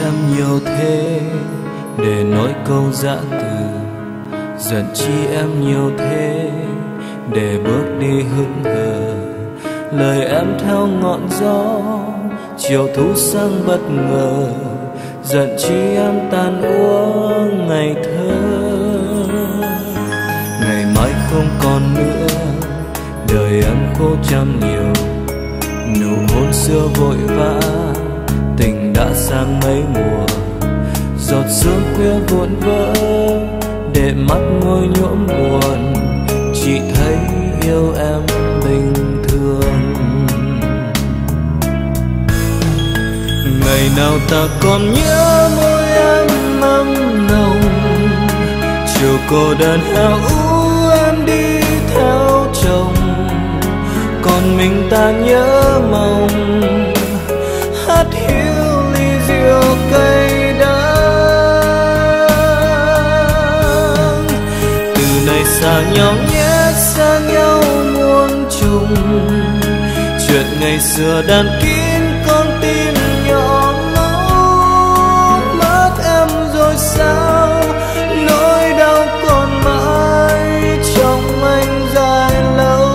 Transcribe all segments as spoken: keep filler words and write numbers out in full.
em nhiều thế để nói câu dã từ, giận chi em nhiều thế để bước đi hững hờ. Lời em theo ngọn gió, chiều thu sang bất ngờ, giận chi em tan úa ngày thơ. Ngày mai không còn nữa, đời em khô trăm nhiều, nụ hôn xưa vội vã, tình đã sang mấy mùa. Giọt sương khuya vụn vỡ để mắt môi nhuộm buồn, chỉ thấy yêu em bình thường. Ngày nào ta còn nhớ môi em ấm nồng, chiều cô đơn heo ú em đi theo chồng, còn mình ta nhớ mong hát hiu ly rượu cây đắng. Từ nay xa nhau nhé, xa nhau muôn trùng, chuyện ngày xưa đan kín con tim nhỏ máu. Mất em rồi sao, nỗi đau còn mãi trong anh dài lâu.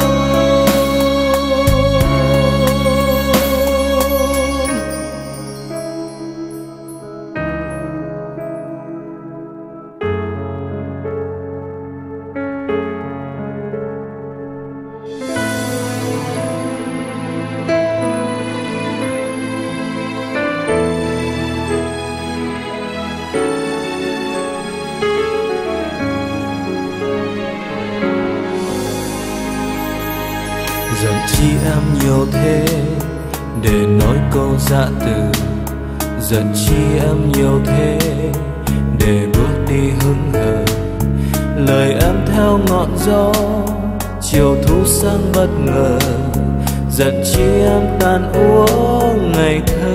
Giận chi em nhiều thế để nói câu dã từ, giận chi em nhiều thế để bước đi hững hờ. Lời em theo ngọn gió, chiều thu sang bất ngờ, giận chi em tan úa ngày thơ.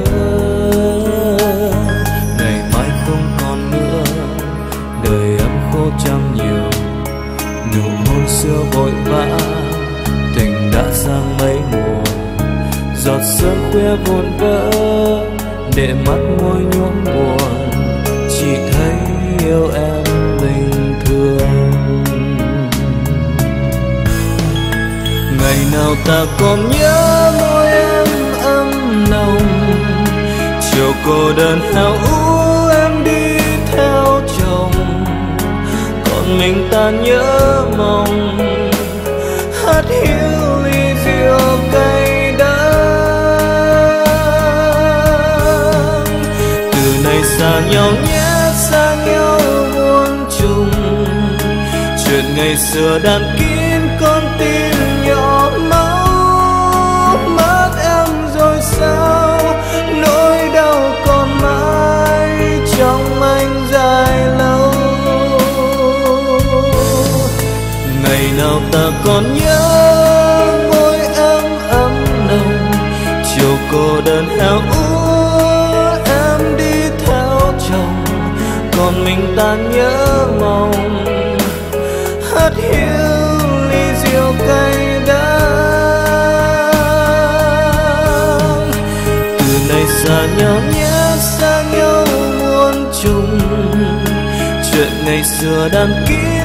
Ngày mai không còn nữa, đời em khô trăm nhiều, nụ hôn xưa vội vã, tình đã sang mấy mùa. Giọt sương khuya vụn vỡ để mắt môi nhuốm buồn, chỉ thấy yêu em bình thường. Ngày nào ta còn nhớ môi em ấm nồng, chiều cô đơn heo ú em đi theo chồng, còn mình ta nhớ mong hát hiu ly rượu cây đắng. Từ nay xa nhau nhé, xa nhau muôn trùng, chuyện ngày xưa đan kín con tim nhỏ máu. Mất em rồi sao, nỗi đau còn mãi trong anh dài lâu. Ngày nào ta còn nhớ môi em ấm nồng, chiều cô đơn heo úa em đi theo chồng, còn mình ta nhớ mong hát hiu ly rượu cây đắng. Từ nay xa nhau nhé, xa nhau muôn trùng, chuyện ngày xưa đan kín